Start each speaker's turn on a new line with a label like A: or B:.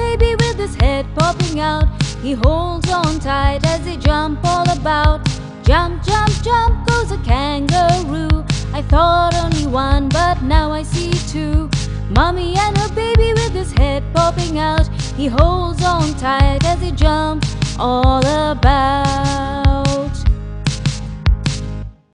A: baby with his head popping out. He holds on tight as they jump all about. Jump, jump, jump goes a kangaroo. I thought only one, but now I see two. Mommy and her baby with his head popping out. He holds on tight as they jump all about.